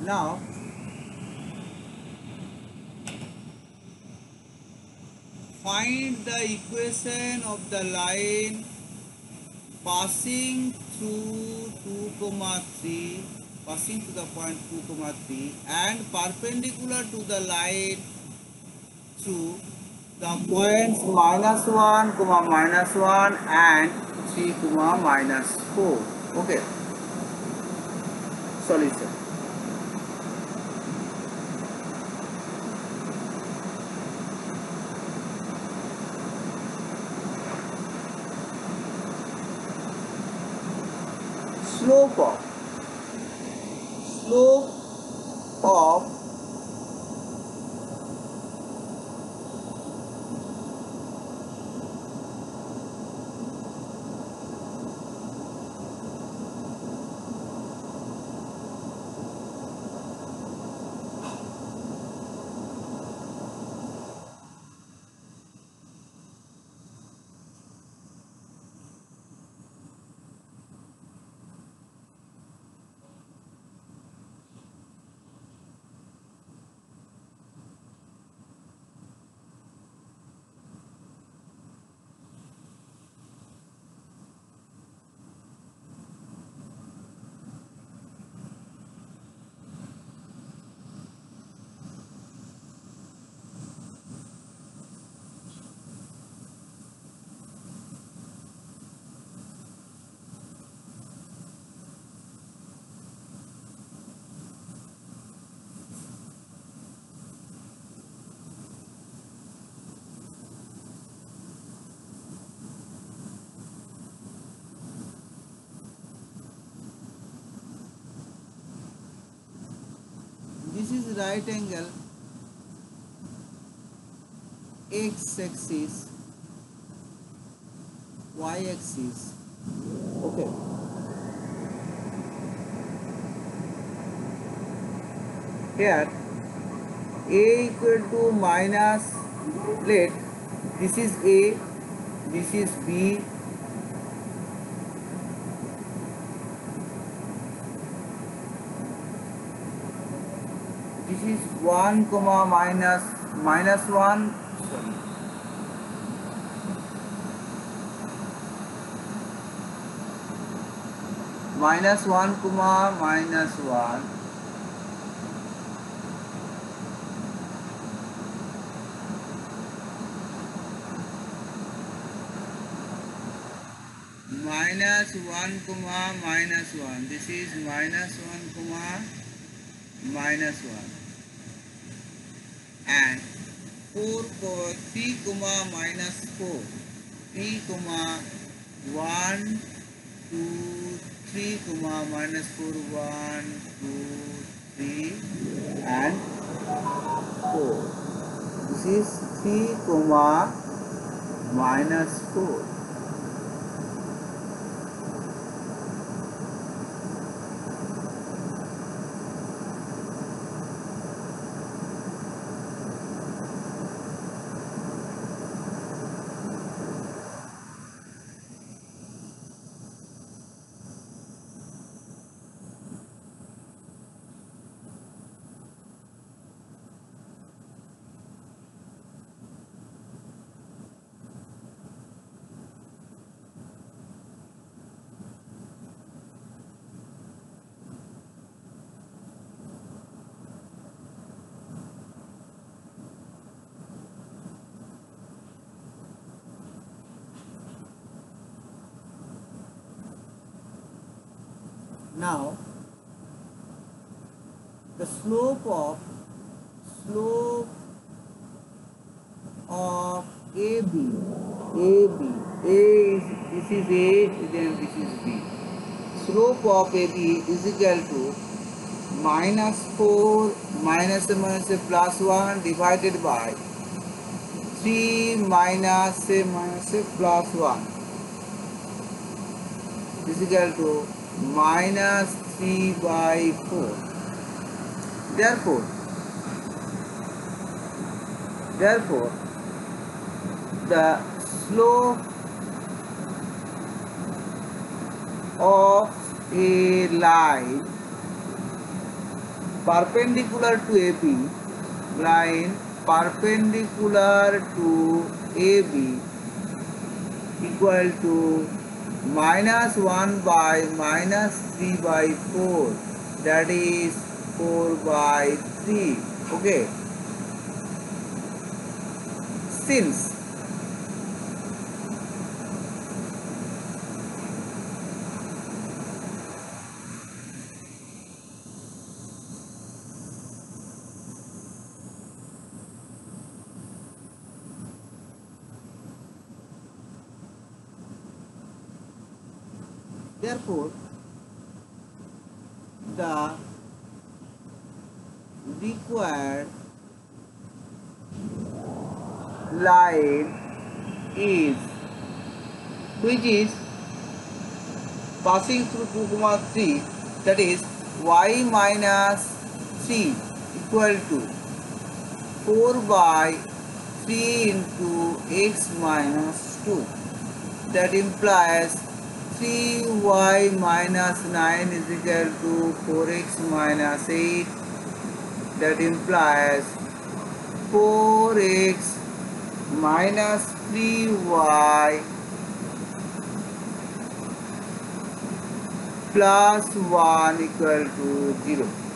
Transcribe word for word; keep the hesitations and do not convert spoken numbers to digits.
Now find the equation of the line passing through two comma three, passing to the point two comma three and perpendicular to the line through the points minus one comma minus one and three comma minus four. Okay. Solution. Slope of slope of this is right angle x axis, y axis. Okay. Here a equal to minus, let this is a, this is b, this is one comma minus minus one, sorry, minus one comma minus one, minus one comma minus one, this is minus one comma minus one and four three comma minus four, three comma one two three comma minus four, one two three and four, this is three comma minus four. Now the slope of slope of A B, A B, A is, this is A, then this is B. Slope of A B is equal to minus four minus a minus a plus one divided by three minus a minus a plus one is equal to minus three by four. Therefore, therefore, the slope of a line perpendicular to A B, line perpendicular to A B equal to minus one by minus three by four, that is four by three. Okay, since therefore the required line is, which is passing through two comma three, that is y minus three equal to four by three into x minus two, that implies three y minus nine is equal to four x minus eight, that implies four x minus three y plus one equal to zero.